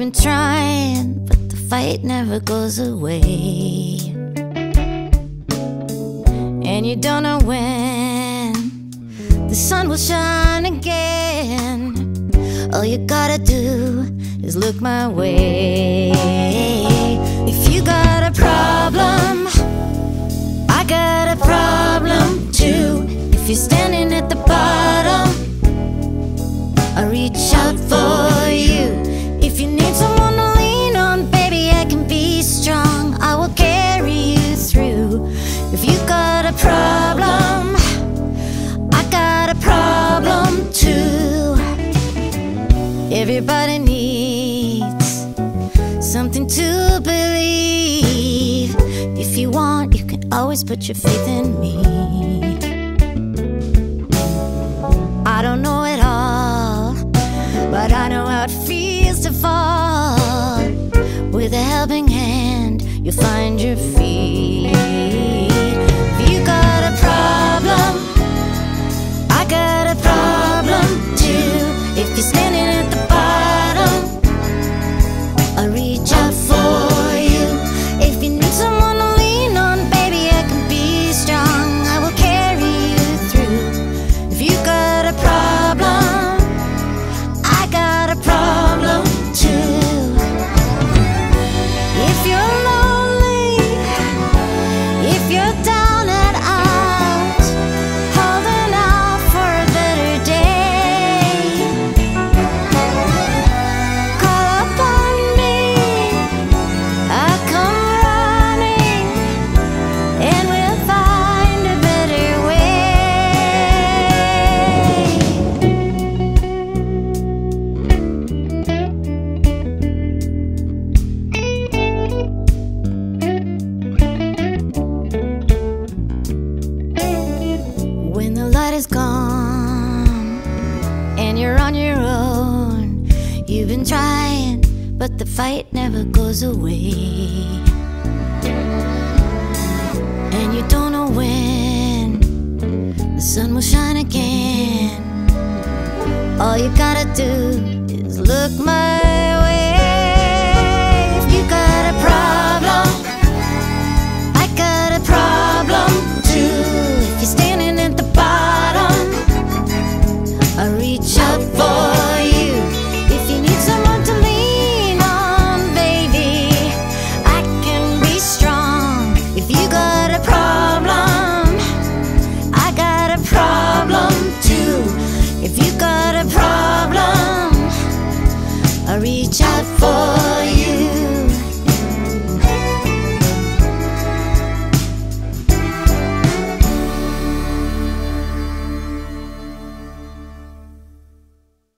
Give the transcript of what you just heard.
been trying, but the fight never goes away. And you don't know when the sun will shine again. All you gotta do is look my way. If you got a problem, I got a problem too. If you're standing at the bottom, I reach out for you. If you need someone to lean on, baby, I can be strong. I will carry you through. If you got a problem, I got a problem too. Everybody needs something to believe. If you want, you can always put your faith in me. I don't know it all, but I know how it feels to fall. With a helping hand, you'll find your feet. If you got a problem, I got a problem too. If you're standing at the bottom, I'll reach out for you. If you need someone to lean on, baby, I can be strong. I will carry you through. If you got a problem, I got a problem too. If you're lonely, if you're down and out, holding out for a better day, call upon me, I'll come running, and we'll find a better When the light is gone and you're on your own, you've been trying, but the fight never goes away. And you don't know when the sun will shine again. All you gotta do is look my way. If you got a problem, I got a problem too. If you're standing at the bottom, I reach out for you. If you need someone to lean on, baby, I can be strong. If you got a problem, I got a problem too. If you got a problem, I reach out for